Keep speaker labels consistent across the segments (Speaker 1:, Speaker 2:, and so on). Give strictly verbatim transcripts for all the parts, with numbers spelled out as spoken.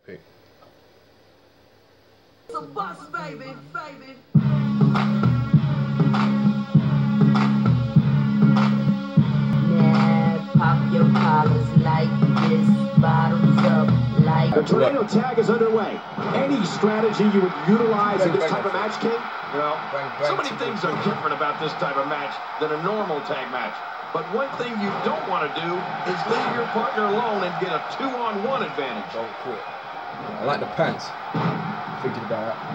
Speaker 1: Pick.
Speaker 2: It's a bus, baby, baby.
Speaker 3: Nah, pop your collars like this, bottoms up like
Speaker 4: The tornado tag is underway. Any strategy you would utilize in this type of match, King?
Speaker 5: Well, so many things are different about this type of match than a normal tag match. But one thing you don't want to do is leave your partner alone and get a two-on-one advantage.
Speaker 1: Don't quit. I like the pants. Thinking about that.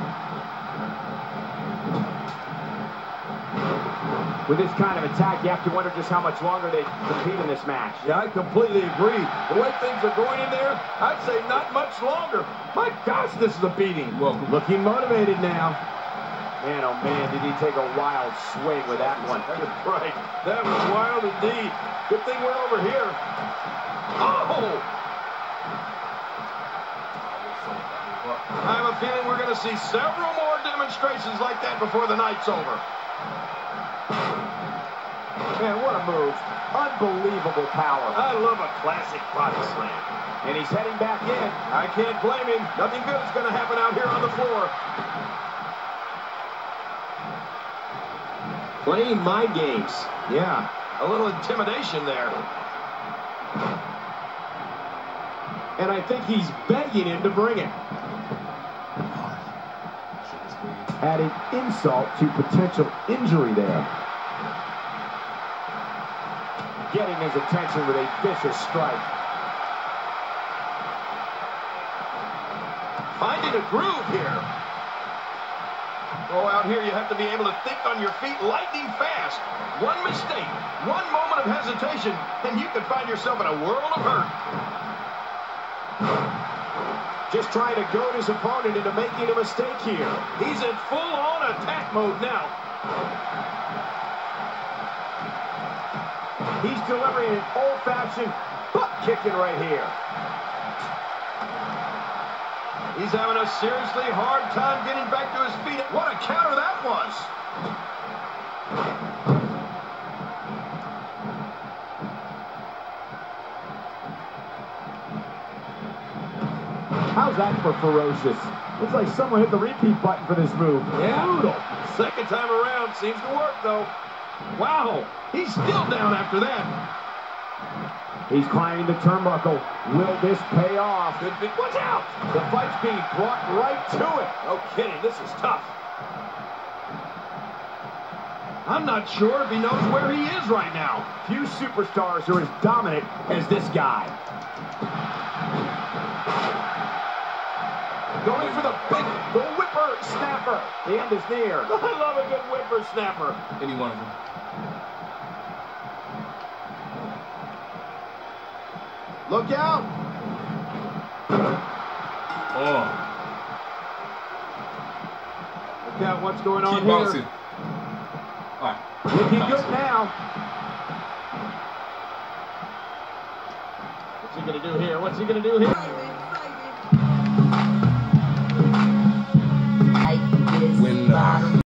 Speaker 4: With this kind of attack, you have to wonder just how much longer they compete in this match.
Speaker 5: Yeah, I completely agree. The way things are going in there, I'd say not much longer. My gosh, this is a beating.
Speaker 1: Welcome.
Speaker 4: Looking motivated now. Man, oh man, did he take a wild swing with that one.
Speaker 5: Right. That was wild indeed. Good thing we're over here. Oh! I have a feeling we're going to see several more demonstrations like that before the night's over.
Speaker 4: Man, what a move. Unbelievable power.
Speaker 5: I love a classic body slam.
Speaker 4: And he's heading back in.
Speaker 5: I can't blame him. Nothing good is going to happen out here on the floor.
Speaker 4: Playing mind games.
Speaker 5: Yeah, a little intimidation there.
Speaker 4: And I think he's begging him to bring it. Adding insult to potential injury there. Getting his attention with a vicious strike.
Speaker 5: Finding a groove here. Oh, out here you have to be able to think on your feet lightning fast. One mistake, one moment of hesitation, and you could find yourself in a world of hurt.
Speaker 4: Just trying to goad his opponent into making a mistake here.
Speaker 5: He's in full-on attack mode now.
Speaker 4: He's delivering an old-fashioned butt kicking right here.
Speaker 5: He's having a seriously hard time getting back to his feet. What a counter that was.
Speaker 4: How's that for ferocious? Looks like someone hit the repeat button for this move.
Speaker 5: Yeah.
Speaker 4: Brutal.
Speaker 5: Second time around seems to work, though. Wow, he's still down after that.
Speaker 4: He's climbing the turnbuckle. Will this pay off?
Speaker 5: Could be. Watch out!
Speaker 4: The fight's being brought right to it.
Speaker 5: No kidding, this is tough. I'm not sure if he knows where he is right now.
Speaker 4: Few superstars are as dominant as this guy. Going for the big, the whipper snapper. The end is near.
Speaker 5: I love a good whipper snapper.
Speaker 1: Any one of them.
Speaker 5: Look out!
Speaker 1: Oh.
Speaker 5: Look out what's going on
Speaker 1: Keep
Speaker 5: here.
Speaker 1: bouncing. All right.
Speaker 4: Looking
Speaker 1: Bounce.
Speaker 4: good now.
Speaker 5: What's he gonna do here? What's he gonna do here?